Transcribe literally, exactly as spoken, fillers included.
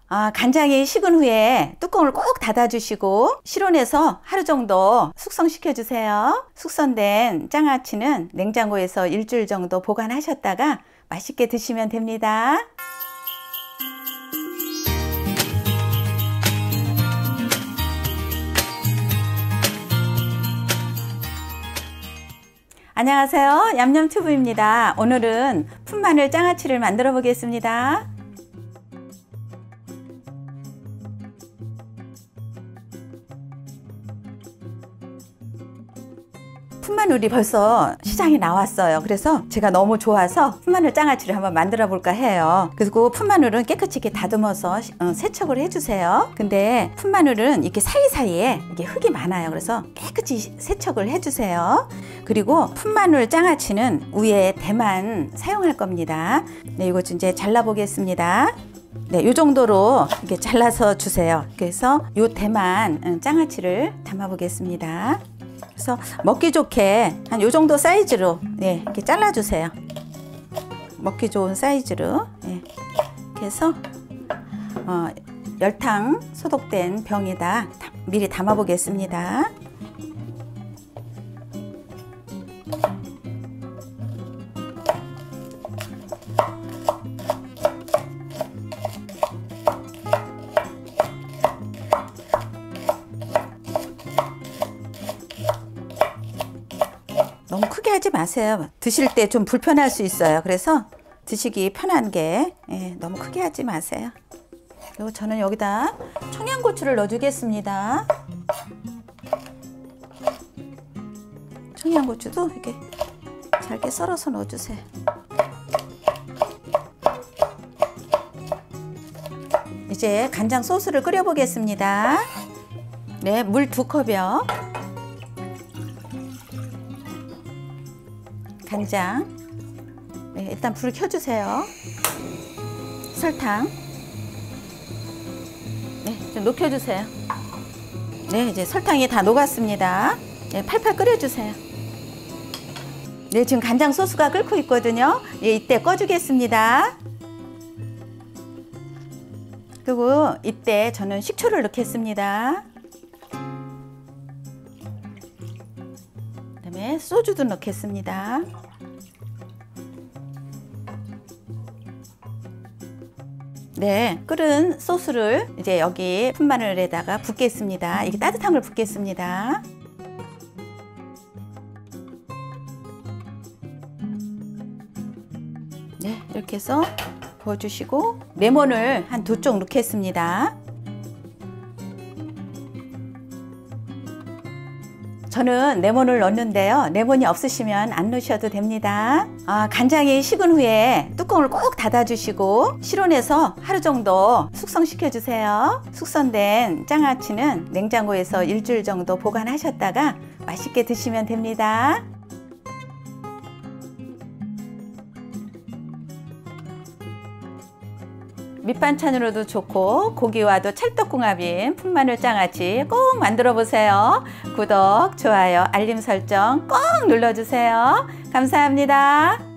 아, 간장이 식은 후에 뚜껑을 꼭 닫아주시고 실온에서 하루 정도 숙성시켜 주세요. 숙성된 장아찌는 냉장고에서 일주일 정도 보관하셨다가 맛있게 드시면 됩니다. 안녕하세요, 얌얌튜브입니다. 오늘은 풋마늘 장아찌를 만들어 보겠습니다. 풋마늘이 벌써 시장에 나왔어요. 그래서 제가 너무 좋아서 풋마늘 장아찌를 한번 만들어 볼까 해요. 그리고 풋마늘은 깨끗이 이렇게 다듬어서 세척을 해주세요. 근데 풋마늘은 이렇게 사이사이에 이게 흙이 많아요. 그래서 깨끗이 세척을 해주세요. 그리고 풋마늘 장아찌는 위에 대만 사용할 겁니다. 네, 이거 이제 잘라 보겠습니다. 네, 이 정도로 이렇게 잘라서 주세요. 그래서 이 대만 장아찌를 담아 보겠습니다. 그래서 먹기 좋게 한 이 정도 사이즈로 네, 이렇게 잘라 주세요. 먹기 좋은 사이즈로. 네, 이렇게 해서 어, 열탕 소독된 병에다 미리 담아 보겠습니다. 너무 크게 하지 마세요. 드실 때 좀 불편할 수 있어요. 그래서 드시기 편한 게 예, 너무 크게 하지 마세요. 그리고 저는 여기다 청양고추를 넣어주겠습니다. 청양고추도 이렇게 잘게 썰어서 넣어주세요. 이제 간장 소스를 끓여 보겠습니다. 네, 물 두 컵이요. 간장. 네, 일단 불을 켜주세요. 설탕. 네, 좀 녹여주세요. 네, 이제 설탕이 다 녹았습니다. 네, 팔팔 끓여주세요. 네, 지금 간장 소스가 끓고 있거든요. 네, 이때 꺼주겠습니다. 그리고 이때 저는 식초를 넣겠습니다. 그다음에 소주도 넣겠습니다. 네, 끓은 소스를 이제 여기 풋마늘에다가 붓겠습니다. 이게 따뜻한 걸 붓겠습니다. 네, 이렇게 해서 부어주시고 레몬을 한 두 쪽 넣겠습니다. 저는 레몬을 넣는데요. 레몬이 없으시면 안 넣으셔도 됩니다. 아, 간장이 식은 후에 뚜껑을 꼭 닫아주시고 실온에서 하루 정도 숙성시켜 주세요. 숙성된 장아찌는 냉장고에서 일주일 정도 보관하셨다가 맛있게 드시면 됩니다. 밑반찬으로도 좋고 고기와도 찰떡궁합인 풋마늘 장아찌 꼭 만들어 보세요. 구독, 좋아요, 알림 설정 꼭 눌러주세요. 감사합니다.